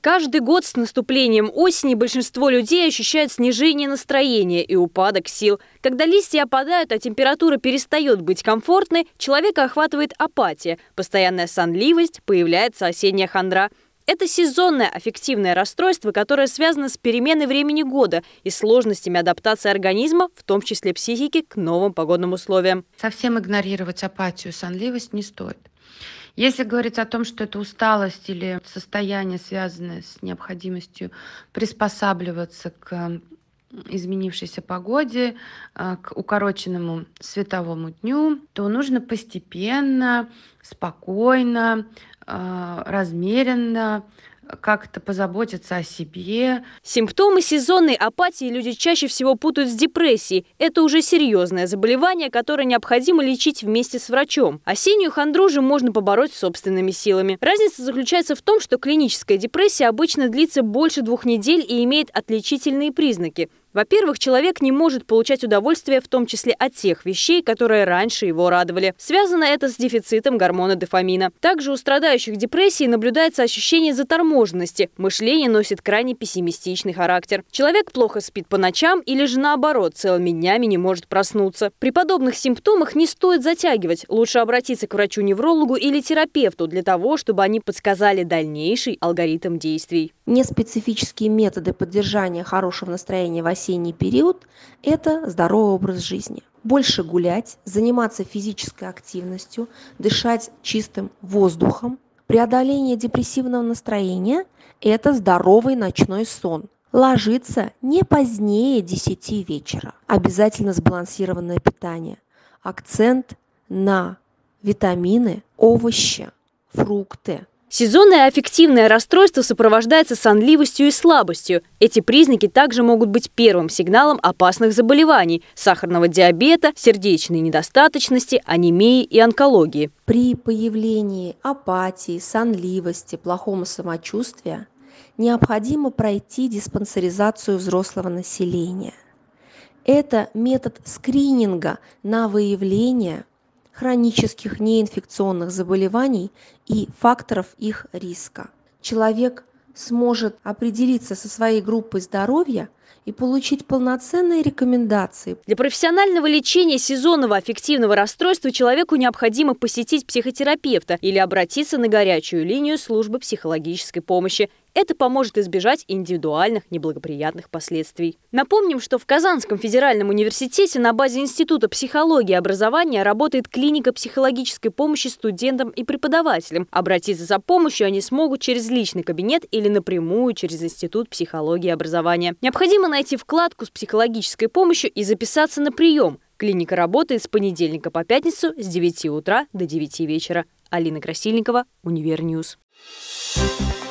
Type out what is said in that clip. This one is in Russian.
Каждый год с наступлением осени большинство людей ощущает снижение настроения и упадок сил. Когда листья опадают, а температура перестает быть комфортной, человека охватывает апатия, постоянная сонливость, появляется осенняя хандра. Это сезонное аффективное расстройство, которое связано с переменой времени года и сложностями адаптации организма, в том числе психики, к новым погодным условиям. Совсем игнорировать апатию, сонливость не стоит. Если говорить о том, что это усталость или состояние, связанное с необходимостью приспосабливаться к изменившейся погоде, к укороченному световому дню, то нужно постепенно, спокойно, размеренно как-то позаботиться о себе. Симптомы сезонной апатии люди чаще всего путают с депрессией. Это уже серьезное заболевание, которое необходимо лечить вместе с врачом. Осеннюю хандру же можно побороть собственными силами. Разница заключается в том, что клиническая депрессия обычно длится больше 2 недель и имеет отличительные признаки. Во-первых, человек не может получать удовольствие, в том числе от тех вещей, которые раньше его радовали. Связано это с дефицитом гормона дофамина. Также у страдающих депрессией наблюдается ощущение заторможенности. Мышление носит крайне пессимистичный характер. Человек плохо спит по ночам или же наоборот, целыми днями не может проснуться. При подобных симптомах не стоит затягивать. Лучше обратиться к врачу-неврологу или терапевту для того, чтобы они подсказали дальнейший алгоритм действий. Неспецифические методы поддержания хорошего настроения в осенний период – это здоровый образ жизни. Больше гулять, заниматься физической активностью, дышать чистым воздухом. Преодоление депрессивного настроения – это здоровый ночной сон. Ложиться не позднее 10 вечера. Обязательно сбалансированное питание. Акцент на витамины, овощи, фрукты. Сезонное аффективное расстройство сопровождается сонливостью и слабостью. Эти признаки также могут быть первым сигналом опасных заболеваний – сахарного диабета, сердечной недостаточности, анемии и онкологии. При появлении апатии, сонливости, плохого самочувствия необходимо пройти диспансеризацию взрослого населения. Это метод скрининга на выявление хронических неинфекционных заболеваний и факторов их риска. Человек сможет определиться со своей группой здоровья и получить полноценные рекомендации. Для профессионального лечения сезонного аффективного расстройства человеку необходимо посетить психотерапевта или обратиться на горячую линию службы психологической помощи. Это поможет избежать индивидуальных неблагоприятных последствий. Напомним, что в Казанском федеральном университете на базе Института психологии и образования работает клиника психологической помощи студентам и преподавателям. Обратиться за помощью они смогут через личный кабинет или напрямую через Институт психологии и образования. Необходимо найти вкладку с психологической помощью и записаться на прием. Клиника работает с понедельника по пятницу с 9 утра до 9 вечера. Алина Красильникова, Универньюз.